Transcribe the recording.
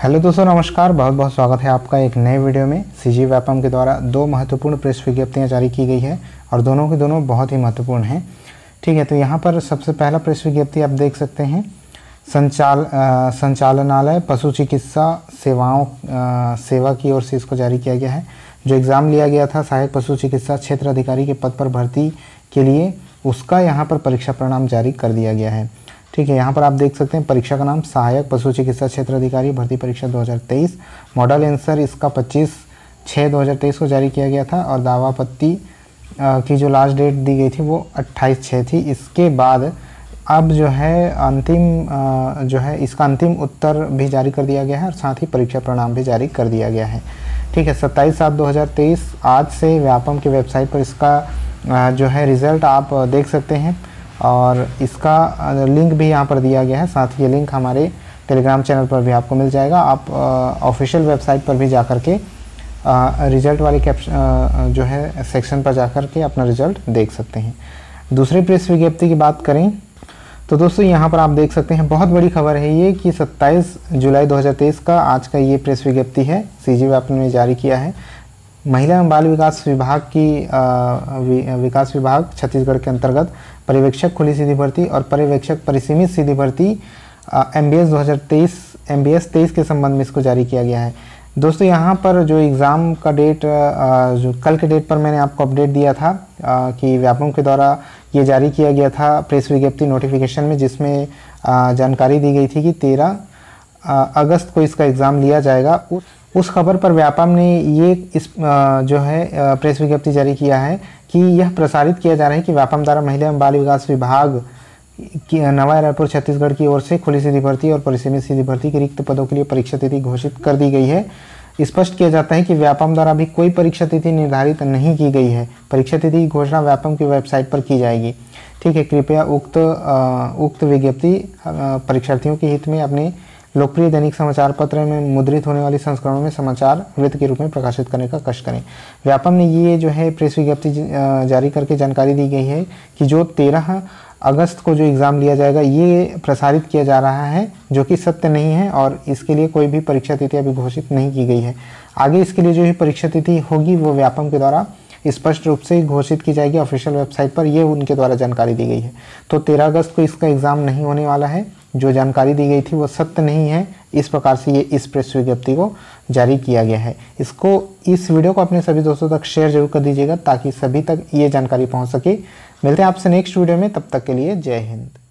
Hello दोस्तों, नमस्कार। बहुत बहुत स्वागत है आपका एक नए वीडियो में। सीजी व्यापम के द्वारा दो महत्वपूर्ण प्रेस विज्ञप्तियां जारी की गई है और दोनों के दोनों बहुत ही महत्वपूर्ण हैं। ठीक है, तो यहाँ पर सबसे पहला प्रेस विज्ञप्ति आप देख सकते हैं। संचालनालय पशु चिकित्सा सेवा की ओर से इसको जारी किया गया है। जो एग्ज़ाम लिया गया था सहायक पशु चिकित्सा क्षेत्र अधिकारी के पद पर भर्ती के लिए, उसका यहाँ पर परीक्षा परिणाम जारी कर दिया गया है। ठीक है, यहाँ पर आप देख सकते हैं परीक्षा का नाम सहायक पशु चिकित्सा क्षेत्र अधिकारी भर्ती परीक्षा 2023। मॉडल आंसर इसका 25/6/2023 को जारी किया गया था और दावा आपत्ति की जो लास्ट डेट दी गई थी वो 28/6 थी। इसके बाद अब जो है इसका अंतिम उत्तर भी जारी कर दिया गया है और साथ ही परीक्षा परिणाम भी जारी कर दिया गया है। ठीक है, 27/7/2023 आज से व्यापम की वेबसाइट पर इसका जो है रिज़ल्ट आप देख सकते हैं और इसका लिंक भी यहाँ पर दिया गया है। साथ ही ये लिंक हमारे टेलीग्राम चैनल पर भी आपको मिल जाएगा। आप ऑफिशियल वेबसाइट पर भी जाकर के रिज़ल्ट वाले जो है सेक्शन पर जाकर के अपना रिज़ल्ट देख सकते हैं। दूसरी प्रेस विज्ञप्ति की बात करें तो दोस्तों यहाँ पर आप देख सकते हैं बहुत बड़ी खबर है ये कि 27 जुलाई 2023 का आज का ये प्रेस विज्ञप्ति है सीजी व्यापम ने जारी किया है। महिला एवं बाल विकास विभाग की विकास विभाग छत्तीसगढ़ के अंतर्गत पर्यवेक्षक खुली सीधी भर्ती और पर्यवेक्षक परिसीमित सीधी भर्ती MBS 2023 MBS 23 के संबंध में इसको जारी किया गया है। दोस्तों यहाँ पर जो एग्ज़ाम का डेट जो कल के डेट पर मैंने आपको अपडेट दिया था कि व्यापम के द्वारा ये जारी किया गया था प्रेस विज्ञप्ति नोटिफिकेशन में, जिसमें जानकारी दी गई थी कि 13 अगस्त को इसका एग्ज़ाम लिया जाएगा। उस खबर पर व्यापम ने ये जो है प्रेस विज्ञप्ति जारी किया है कि यह प्रसारित किया जा रहा है कि व्यापम द्वारा महिला एवं बाल विकास विभाग की नवा रायपुर छत्तीसगढ़ की ओर से खुली सीधी भर्ती और परिसीमित सीधी भर्ती के रिक्त पदों के लिए परीक्षा तिथि घोषित कर दी गई है। स्पष्ट किया जाता है कि व्यापम द्वारा अभी कोई परीक्षा तिथि निर्धारित नहीं की गई है। परीक्षा तिथि की घोषणा व्यापम की वेबसाइट पर की जाएगी। ठीक है, कृपया उक्त विज्ञप्ति परीक्षार्थियों के हित में अपने लोकप्रिय दैनिक समाचार पत्र में मुद्रित होने वाली संस्करणों में समाचार वृत्त के रूप में प्रकाशित करने का कष्ट करें। व्यापम ने ये जो है प्रेस विज्ञप्ति जारी करके जानकारी दी गई है कि जो 13 अगस्त को जो एग्ज़ाम लिया जाएगा ये प्रसारित किया जा रहा है, जो कि सत्य नहीं है और इसके लिए कोई भी परीक्षा तिथि अभी घोषित नहीं की गई है। आगे इसके लिए जो ही परीक्षा तिथि होगी वो व्यापम के द्वारा स्पष्ट रूप से घोषित की जाएगी ऑफिशियल वेबसाइट पर। ये उनके द्वारा जानकारी दी गई है। तो 13 अगस्त को इसका एग्ज़ाम नहीं होने वाला है। जो जानकारी दी गई थी वो सत्य नहीं है। इस प्रकार से ये इस प्रेस विज्ञप्ति को जारी किया गया है। इस वीडियो को अपने सभी दोस्तों तक शेयर जरूर कर दीजिएगा ताकि सभी तक ये जानकारी पहुंच सके। मिलते हैं आपसे नेक्स्ट वीडियो में, तब तक के लिए जय हिंद।